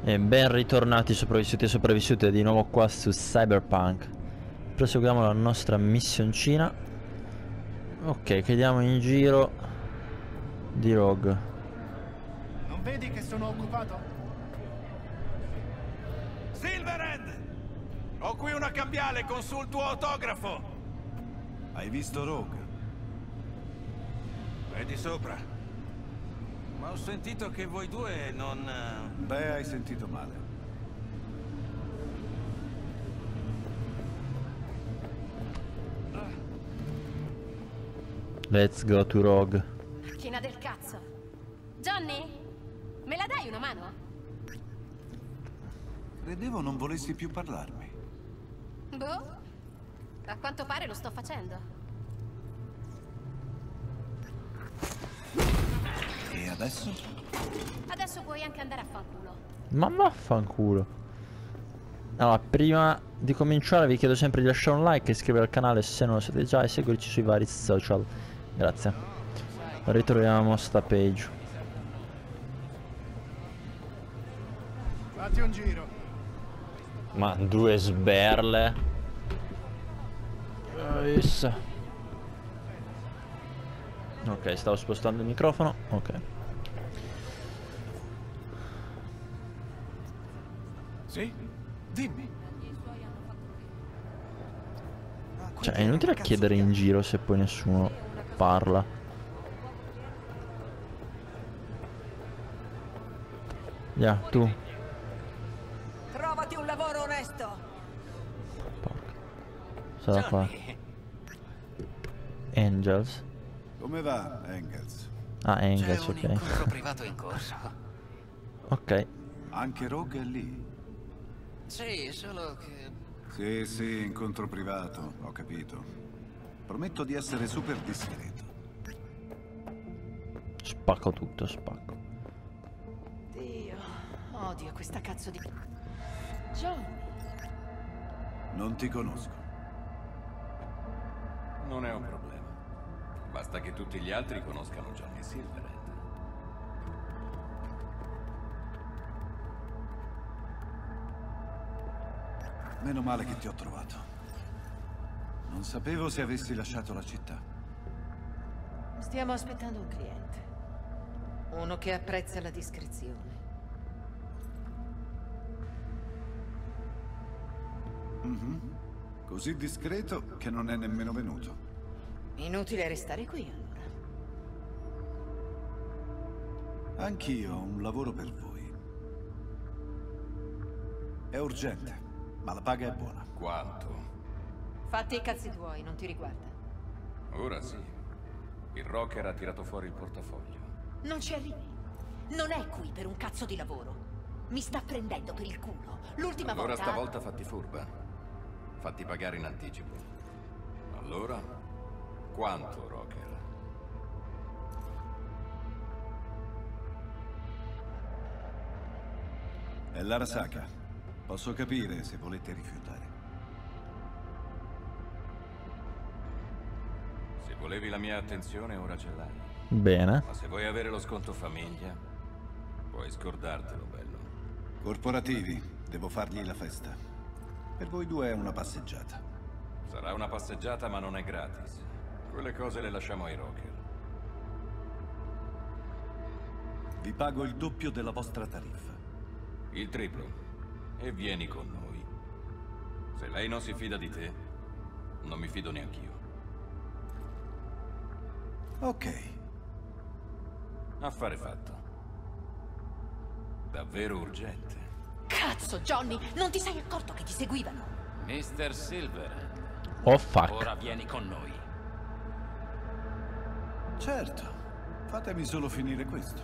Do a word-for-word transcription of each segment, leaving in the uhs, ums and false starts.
E ben ritornati sopravvissuti e sopravvissute di nuovo qua su Cyberpunk. Proseguiamo la nostra missioncina. Ok, chiediamo in giro di Rogue. Non vedi che sono occupato? Silverhand! Ho qui una cambiale con sul tuo autografo! Hai visto Rogue? Vedi sopra. Ma ho sentito che voi due non... Beh, hai sentito male. Let's go to Rogue. Macchina del cazzo. Johnny? Me la dai una mano? Credevo non volessi più parlarmi. Boh. A quanto pare lo sto facendo. E adesso? Adesso puoi anche andare a fanculo. Ma vaffanculo. Allora, prima di cominciare vi chiedo sempre di lasciare un like e iscrivervi al canale se non lo siete già e seguirci sui vari social. Grazie. Ritroviamo sta page. Fatti un giro. Ma due sberle. Yes. Ok, stavo spostando il microfono. Ok. Sì? Dimmi. Cioè, è inutile chiedere in giro se poi nessuno parla. Ya, yeah, tu. Trovati un lavoro onesto. Porca. Sarà qua. Angels. Come va, Engels? Ah, Engels, C'è un ok. incontro privato in corso. Ok. Anche Rogue è lì? Sì, solo che... Sì, sì, incontro privato, ho capito. Prometto di essere super discreto. Spacco tutto, spacco. Dio, odio questa cazzo di... Johnny. Non ti conosco. Non è un problema. Basta che tutti gli altri conoscano Johnny Silverhand. Meno male che ti ho trovato. Non sapevo se avessi lasciato la città. Stiamo aspettando un cliente. Uno che apprezza la discrezione. Mhm. Così discreto che non è nemmeno venuto. Inutile restare qui, allora. Anch'io ho un lavoro per voi. È urgente, ma la paga è buona. Quanto? Fatti i cazzi tuoi, non ti riguarda. Ora sì. Il rocker ha tirato fuori il portafoglio. Non ci arrivi. Non è qui per un cazzo di lavoro. Mi sta prendendo per il culo. L'ultima Allora volta... stavolta fatti furba. Fatti pagare in anticipo. Allora... Quanto, rocker? È l'Arasaka. Posso capire se volete rifiutare. Se volevi la mia attenzione, ora ce l'hai. Bene. Ma se vuoi avere lo sconto famiglia, puoi scordartelo, bello. Corporativi, devo fargli la festa. Per voi due è una passeggiata. Sarà una passeggiata, ma non è gratis. Quelle cose le lasciamo ai rocker. Vi pago il doppio della vostra tariffa. Il triplo. E vieni con noi. Se lei non si fida di te, non mi fido neanch'io. Ok. Affare fatto. Davvero urgente. Cazzo, Johnny! Non ti sei accorto che ti seguivano? mister Silverhand, Oh fuck. ora vieni con noi. Certo. Fatemi solo finire questo.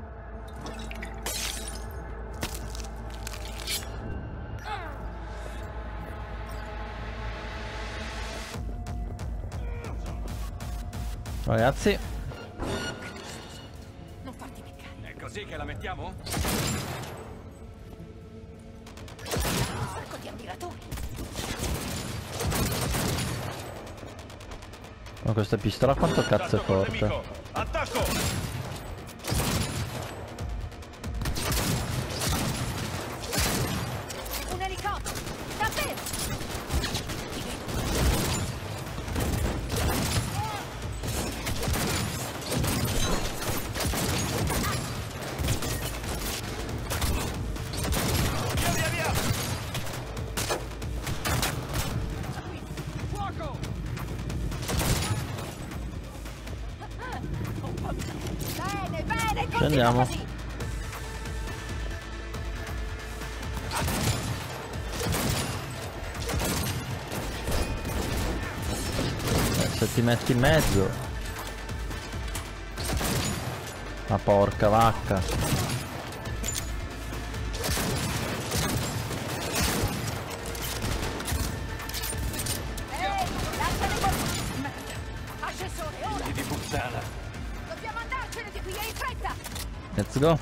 Ragazzi. Non farti beccare. È così che la mettiamo? Un sacco di ammiratori. Ma questa pistola quanto cazzo è forte? Attacco! Scendiamo. Eh, se ti metti in mezzo. Ma porca vacca. Ehi, lasciami qua. Ascensore, ora. Figli di puttana. Dobbiamo andarcene di qui, e in fretta. Let's go.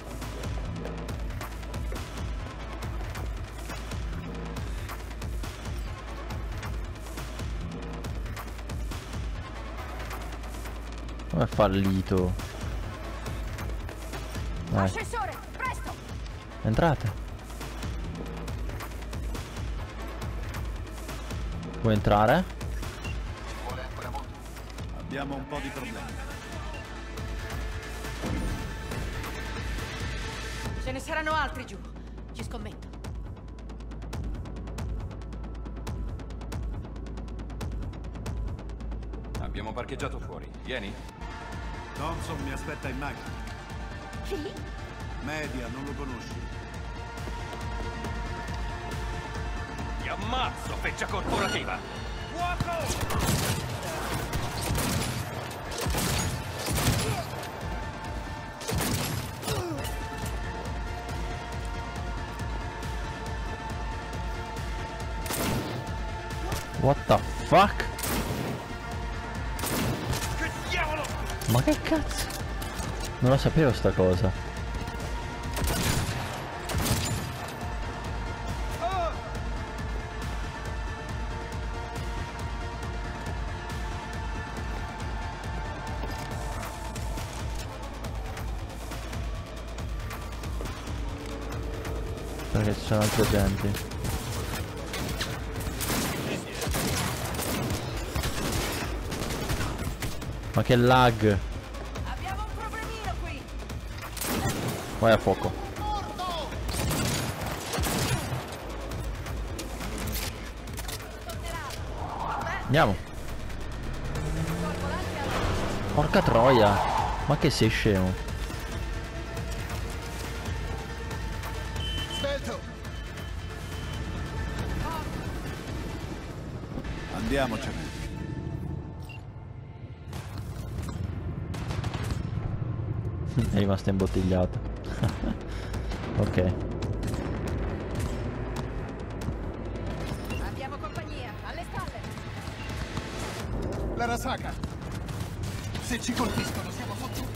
Come è fallito? Vai, Ascensore, presto. entrate. Puoi entrare? Abbiamo un po' di problemi. Ce ne saranno altri giù. Ci scommetto. Abbiamo parcheggiato fuori. Vieni? Thompson mi aspetta in macchina. Chi? Media, non lo conosci. Ti ammazzo, feccia corporativa. What the fuck? Che diavolo! Ma che cazzo? Non lo sapevo sta cosa. Perché ci sono altri agenti. Ma che lag. Abbiamo un problemino qui. Vai a fuoco. Andiamo. Porca troia. Ma che sei scemo. Andiamocene. È rimasto imbottigliato. Ok. Abbiamo compagnia, alle spalle. L'Arasaka! Se ci colpiscono siamo fottuti!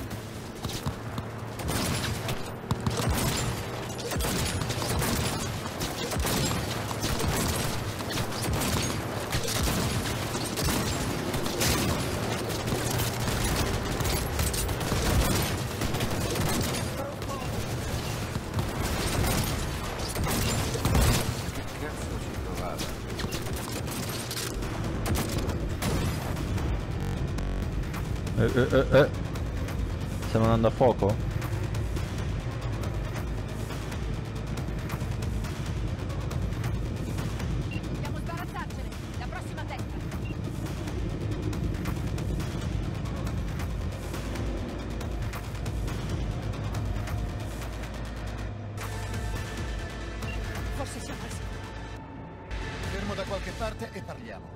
Eh, eh, eh, eh. Stiamo andando a fuoco? Dobbiamo sbarazzarcene. La prossima a destra. Forse siamo al sicuro. Fermo da qualche parte e parliamo.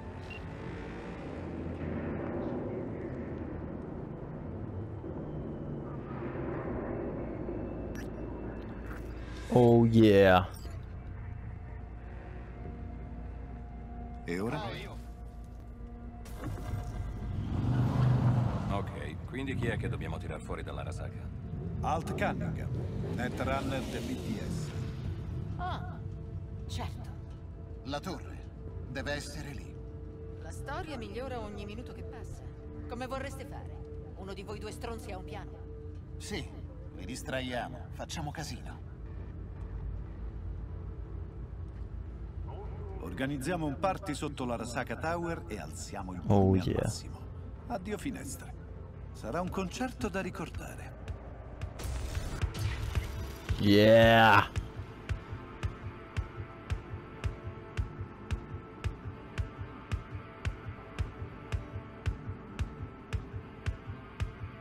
Oh yeah. E ora? Ok, quindi chi è che dobbiamo tirar fuori dall'Arasaka? Alt Cunningham, netrunner del B T S. Ah, certo. La torre deve essere lì. La storia migliora ogni minuto che passa. Come vorreste fare? Uno di voi due stronzi ha un piano? Sì, li distraiamo, facciamo casino. Organizziamo un party sotto l'Arasaka Tower e alziamo il Oh, volume al yeah. massimo. Addio finestre. Sarà un concerto da ricordare. Yeah.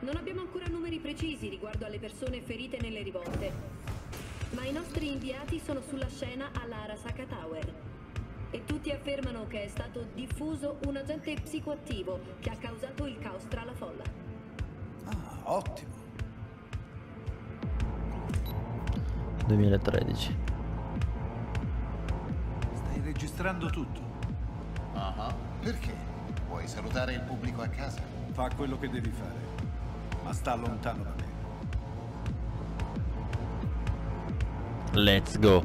Non abbiamo ancora numeri precisi riguardo alle persone ferite nelle rivolte, ma i nostri inviati sono sulla scena all'Arasaka Tower e tutti affermano che è stato diffuso un agente psicoattivo che ha causato il caos tra la folla. Ah, ottimo. duemilatredici. Stai registrando tutto. Ah, perché? Vuoi salutare il pubblico a casa? Fa quello che devi fare, ma sta lontano da me. Let's go.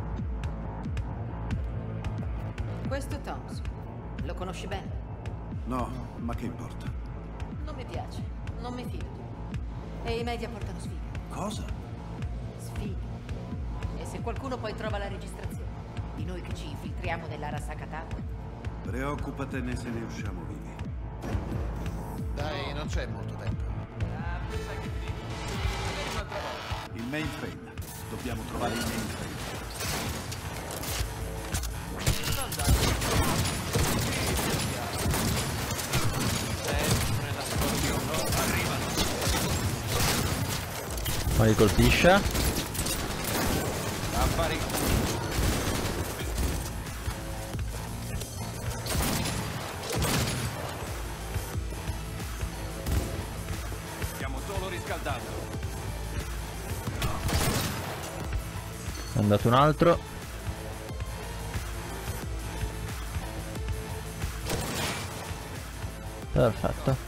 Questo è Thompson. Lo conosci bene? No, ma che importa? Non mi piace, non mi fido. E i media portano sfiga. Cosa? Sfiga. E se qualcuno poi trova la registrazione di noi che ci infiltriamo nell'Arasaka Tower? Preoccupatene se ne usciamo vivi. Dai, non c'è molto tempo. Il mainframe. Dobbiamo trovare il mainframe. Ma li colpisce? Affari. Stiamo solo riscaldando. È andato un altro. Perfetto.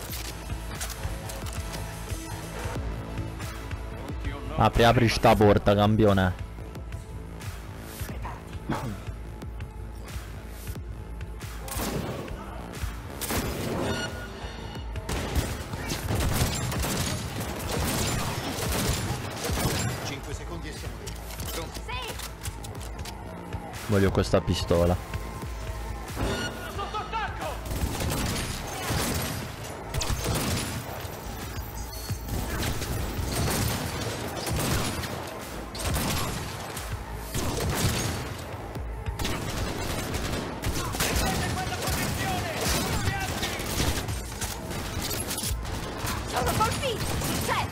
Apri, apri sta porta, campione. cinque secondi e siamo lì. Pronti? Voglio questa pistola. Sotto attacco! Sono colpiti! C'è!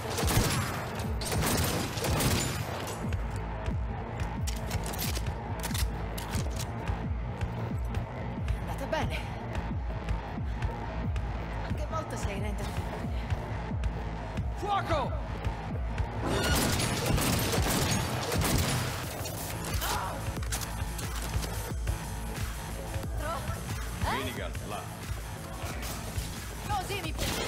Andate bene. A che volta sei renderti bene? Fuoco! Minigun, là. Così mi piace.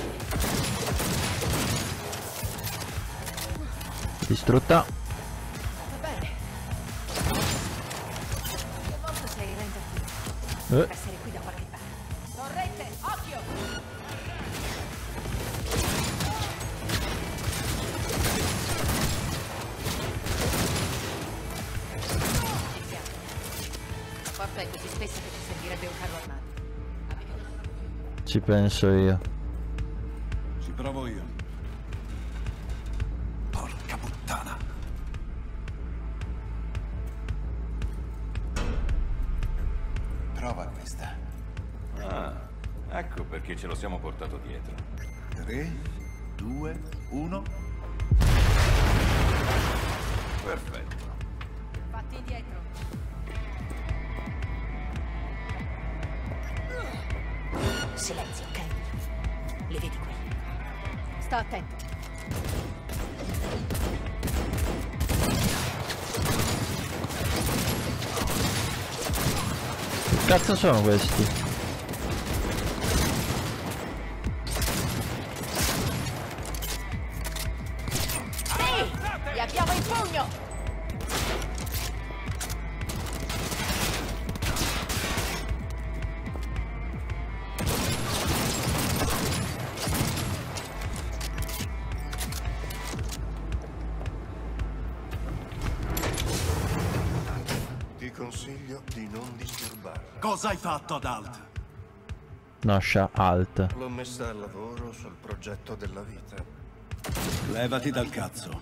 Distrutta. Andate bene. A che volta sei renderti Eh. bene? Essere qui da qualche parte. Torrette, occhio! Iniziamo. La porta è così spessa che ci servirebbe un carro armato. Ci penso io. Ci provo io. Porca puttana. Prova questa. Ah, ecco perché ce lo siamo portato dietro. tre, due, uno. Perfetto. Fatti indietro. Silenzio, ok? Li vedi qui? Sta attento. Che cazzo sono questi? Sì! Li abbiamo in pugno! Ti consiglio di non disturbarla. Cosa hai fatto ad Alt? Lascia alt. L'ho messa al lavoro sul progetto della vita. Levati dal cazzo.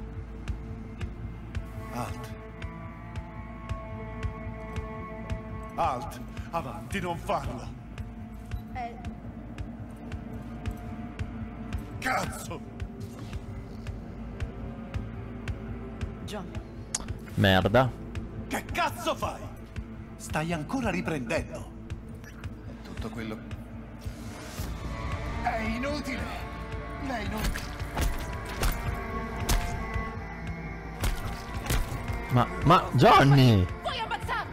Alt. Alt, avanti, non farlo. Eh, Cazzo! John, Merda. Che cazzo fai? Stai ancora riprendendo. Tutto quello... È inutile! Lei non... Ma, ma, Johnny! Puoi ammazzarlo!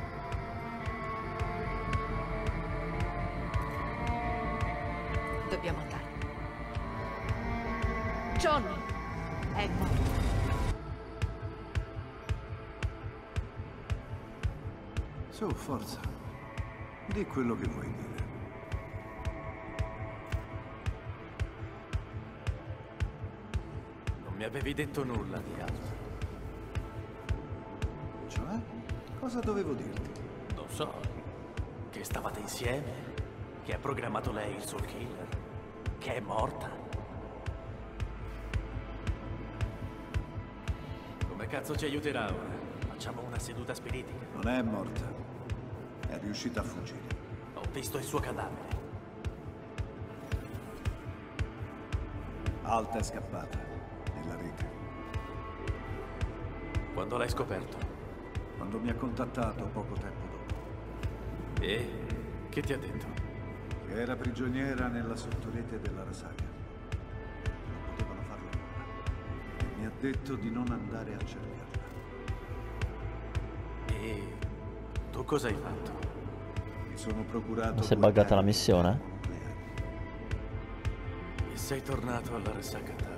dobbiamo andare. Johnny è morto. Su, forza. Di quello che vuoi dire. Non mi avevi detto nulla di altro. Cioè? Cosa dovevo dirti? Non so. Che stavate insieme? Che ha programmato lei il Soul Killer? Che è morta? Come cazzo ci aiuterà ora? Facciamo una seduta spiritica. Non è morta. È riuscita a fuggire. Ho visto il suo cadavere. Alta è scappata. Nella rete. Quando l'hai scoperto? Quando mi ha contattato poco tempo dopo. E che ti ha detto? Che era prigioniera nella sottorete della Rasaga. Non potevano farle nulla. E mi ha detto di non andare a cercarla. E tu cosa hai fatto? Mi sono procurato... Si è due buggata la cariche missione? nucleari. E sei tornato alla Resaca Tower.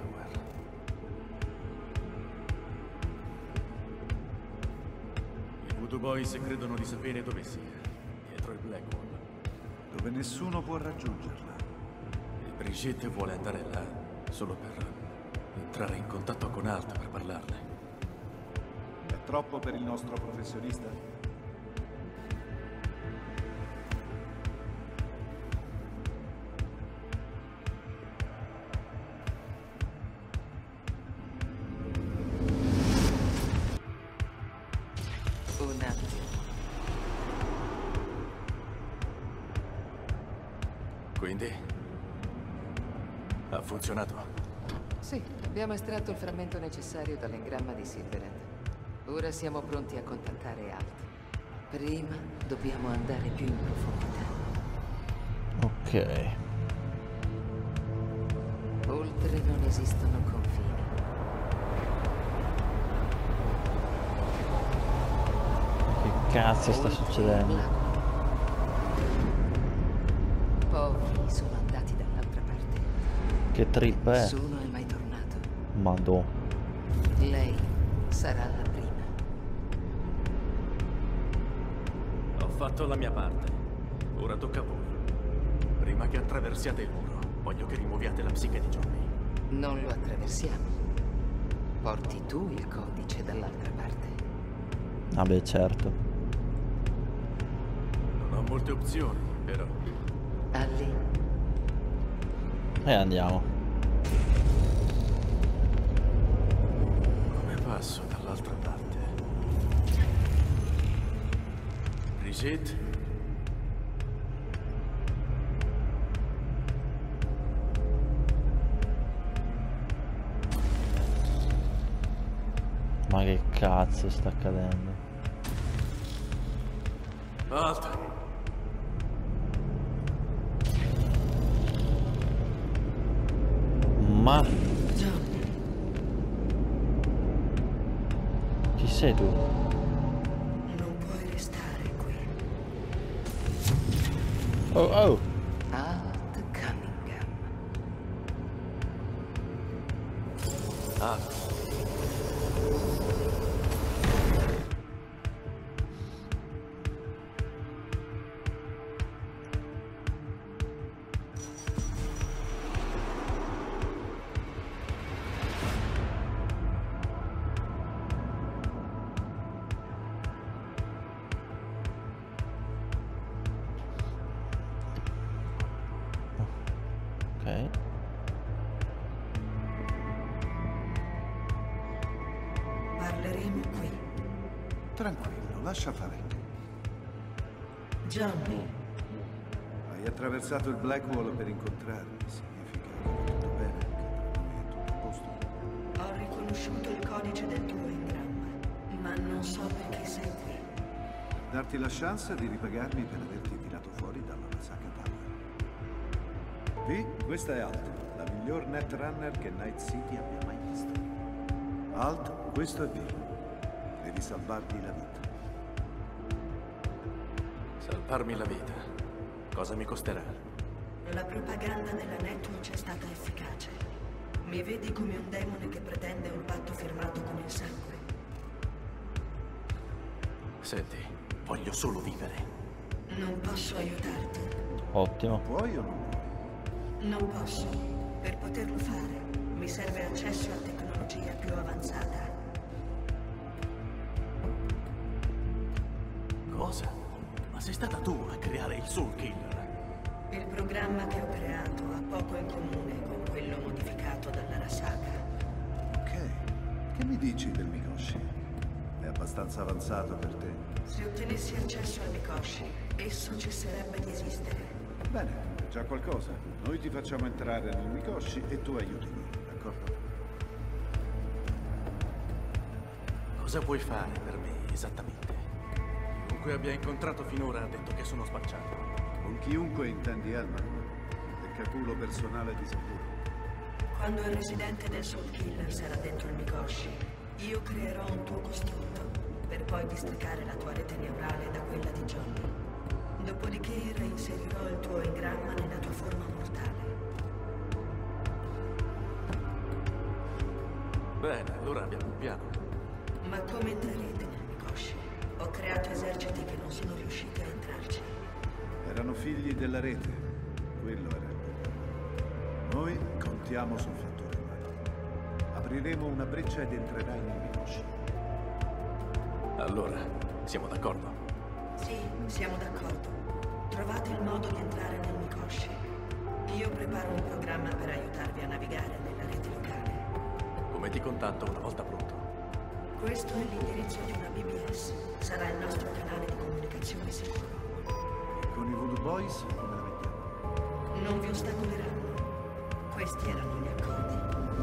I Voodoo Boys credono di sapere dove sia, dietro il Blackwall. Dove nessuno può raggiungerla. E Brigitte vuole andare là solo per entrare in contatto con Alt per parlarne. È troppo per il nostro professionista? Un attimo. Quindi? Ha funzionato? Sì, abbiamo estratto il frammento necessario dall'engramma di Silverhand. Ora siamo pronti a contattare Alt. Prima dobbiamo andare più in profondità. Ok. Oltre non esistono confini. Che cazzo sta Oltre succedendo? il lago. Pochi sono andati dall'altra parte. Che trip è? Nessuno è mai tornato. Madò. Lei sarà la prima. Ho fatto la mia parte. Ora tocca a voi. Prima che attraversiate il muro, voglio che rimuoviate la psiche di Johnny. Non lo attraversiamo. Porti tu il codice dall'altra parte. Vabbè, certo. Non ho molte opzioni, però. Ali, E andiamo. Come passo dall'altra parte? Brigitte? Ma che cazzo sta accadendo? Alt! Ma... Chi sei tu? non puoi restare qui. Oh oh! Alt Cunningham. Alt! Ok. Parleremo qui. Tranquillo, lascia fare. Johnny. Hai attraversato il Blackwall per incontrarmi. Significa che va tutto bene, che tra noi è tutto a posto. Ho riconosciuto il codice del tuo engramma, ma non so perché sei qui. Darti la chance di ripagarmi per averti tirato fuori dalla Arasaka Tower. V, questa è Alt, la miglior netrunner che Night City abbia mai visto. Alt, questo è V. Devi salvargli la vita. Salvarmi la vita? Cosa mi costerà? La propaganda della Netwatch è stata efficace. Mi vedi come un demone che pretende un patto firmato con il sangue. Senti, voglio solo vivere. Non posso aiutarti. Ottimo. Puoi o non vuoi? Non posso. Per poterlo fare, mi serve accesso a tecnologia più avanzata. Cosa? Ma sei stata tu a creare il Soul Killer? Il programma che ho creato ha poco in comune con quello modificato dall'Arasaka. Ok. Che mi dici del Mikoshi? È abbastanza avanzato per te? Se ottenessi accesso al Mikoshi, esso cesserebbe di esistere. Bene, è già qualcosa. Noi ti facciamo entrare nel Mikoshi e tu aiutami, d'accordo? Cosa puoi fare per me esattamente? Chiunque abbia incontrato finora ha detto che sono spacciato. Con chiunque intendi Elman, leccaculo personale di sicuro. Quando il residente del Soul Killer sarà dentro il Mikoshi, io creerò un tuo costrutto, per poi distaccare la tua rete neurale da quella di Johnny. Dopodiché reinserirò il tuo engramma nella tua forma mortale. Bene, allora abbiamo un piano. Ma come entrerete nel Mikoshi? Ho creato eserciti che non sono riusciti a entrarci. Erano figli della rete. Quello era il problema. Noi contiamo sul fattore umano. Apriremo una breccia ed entrerai nel Mikoshi. Allora, siamo d'accordo? Sì, siamo d'accordo. Trovate il modo di entrare nel Mikoshi. Io preparo un programma per aiutarvi a navigare nella rete locale. Come ti contatto una volta pronto? Questo è l'indirizzo di una B B S. Sarà il nostro canale di comunicazione sicuro. Con i Voodoo Boys come la mettiamo? Non vi ostacoleranno. Questi erano gli accordi.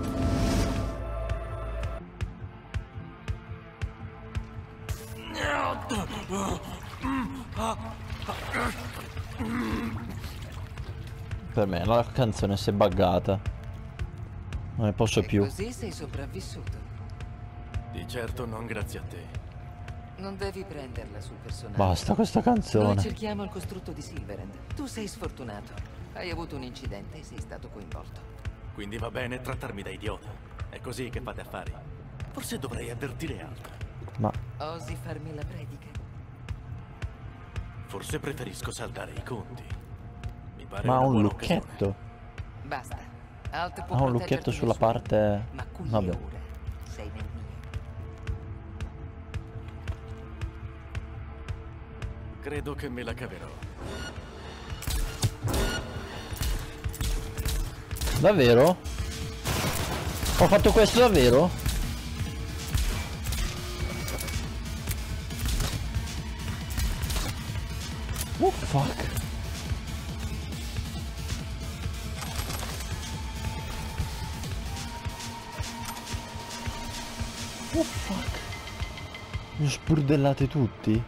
Per me la canzone si è buggata. Non ne posso E più. così sei sopravvissuto. Di certo non grazie a te. Non devi prenderla sul personale. Basta questa Noi canzone. cerchiamo il costrutto di Silverhand. Tu sei sfortunato. Hai avuto un incidente e sei stato coinvolto. Quindi va bene trattarmi da idiota. È così che fate affari. Forse dovrei avvertire altro. Ma Osi farmi la predica? Forse preferisco saldare i conti. Mi pare Ma ha una un buona lucchetto. occasione. Basta. Alt può Ha un proteggerti lucchetto nel sulla suo parte. mondo, ma qui e Vabbè. ora sei nel mio. Credo che me la caverò. Davvero? Ho fatto questo davvero? Oh fuck. Oh fuck. Mi ho spurdellate tutti?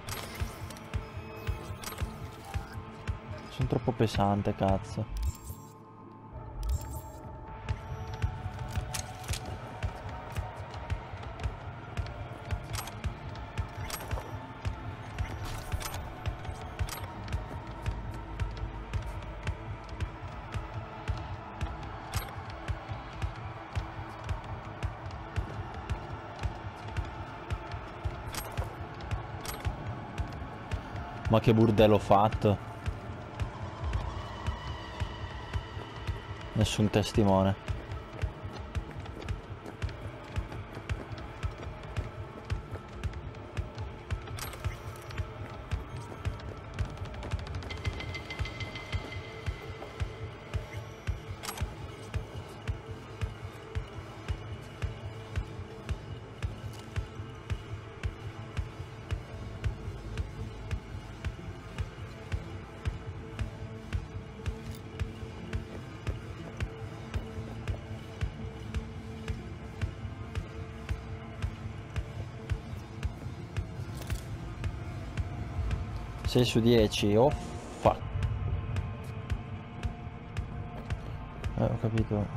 Sono troppo pesante, cazzo. Ma che burdello ho fatto. Nessun testimone. sei su dieci. Oh fuck. Eh, ho capito.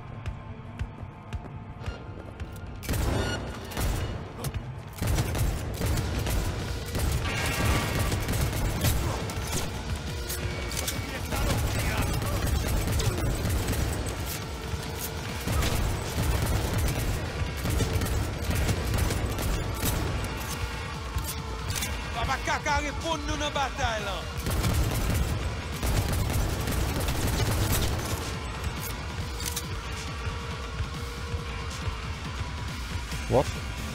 What?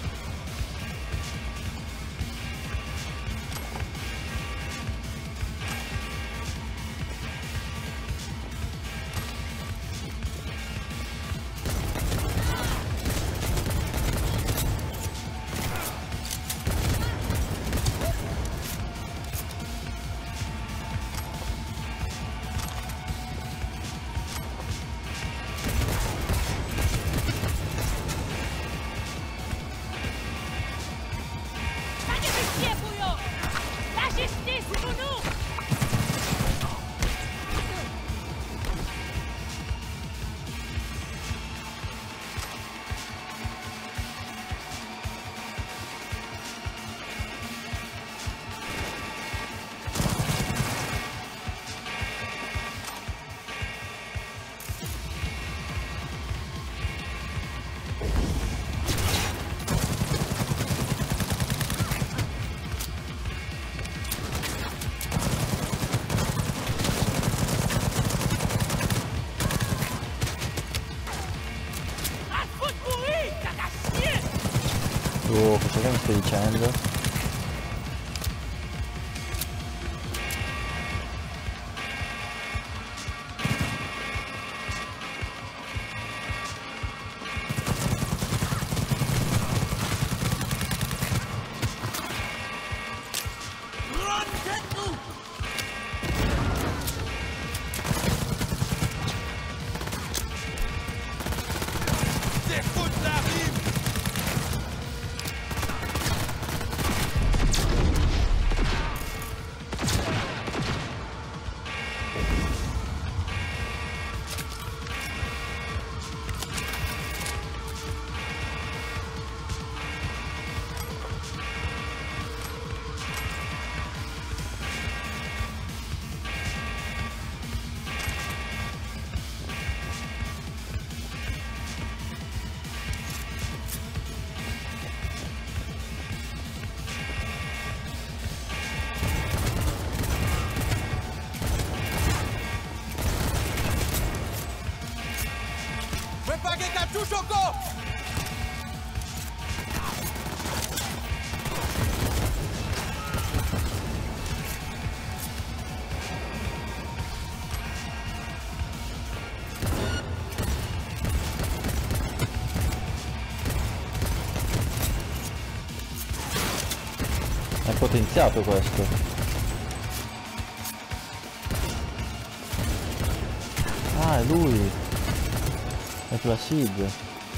Oh, cosa che mi stai dicendo? È potenziato questo. Ah, è lui. È Placid.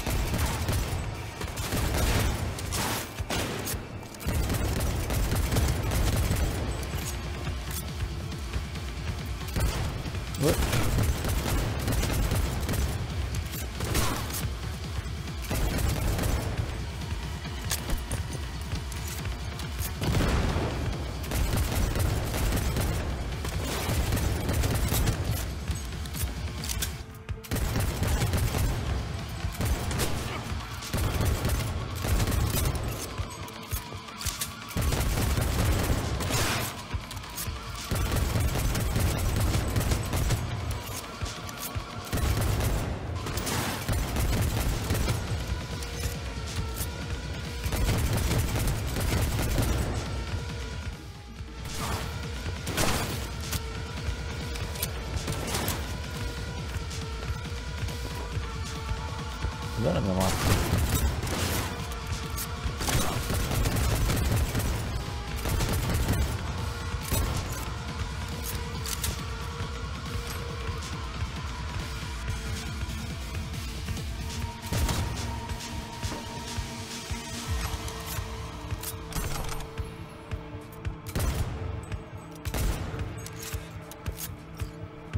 Dov'è la mia macchina?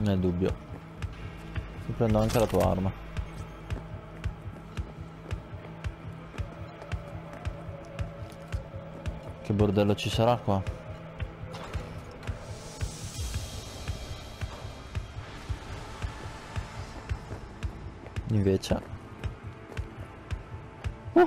Nel dubbio. Ti prendo anche la tua arma. Che bordello ci sarà qua? Invece uh.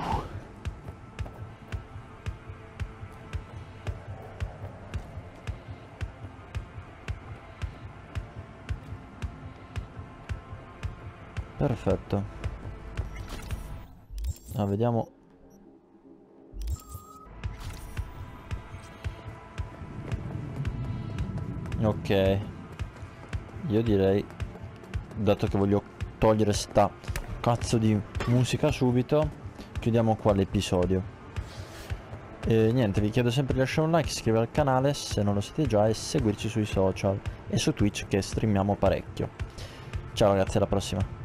Perfetto. Ah, vediamo. Ok. Io direi, dato che voglio togliere sta cazzo di musica subito, chiudiamo qua l'episodio. E niente, vi chiedo sempre di lasciare un like, iscrivervi al canale se non lo siete già e seguirci sui social e su Twitch che streamiamo parecchio. Ciao ragazzi, alla prossima.